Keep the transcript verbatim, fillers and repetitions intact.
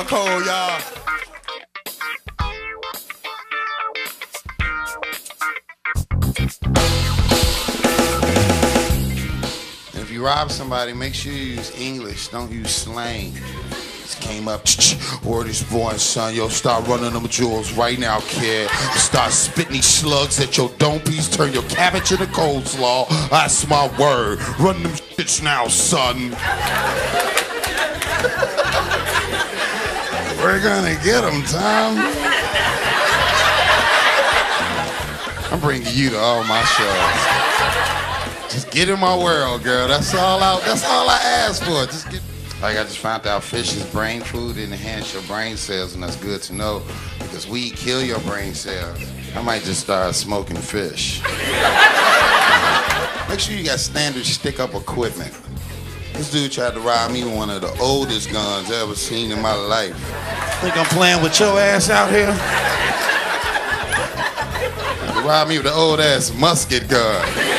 Cole, y'all. If you rob somebody, make sure you use English. Don't use slang. Just came up, word is born, son. Yo, start running them jewels right now, kid. Start spitting these slugs at your dome piece. Turn your cabbage into coleslaw. That's my word. Run them shits now, son. We're gonna get them, Tom. I'm bringing you to all my shows. Just get in my world, girl. That's all I. That's all I ask for. Just get. Like I just found out, fish is brain food. It enhances your brain cells, and that's good to know because weed kill your brain cells. I might just start smoking fish. Make sure you got standard stick-up equipment. This dude tried to rob me with one of the oldest guns I ever seen in my life. Think I'm playing with your ass out here? Tried to rob me with the old-ass musket gun.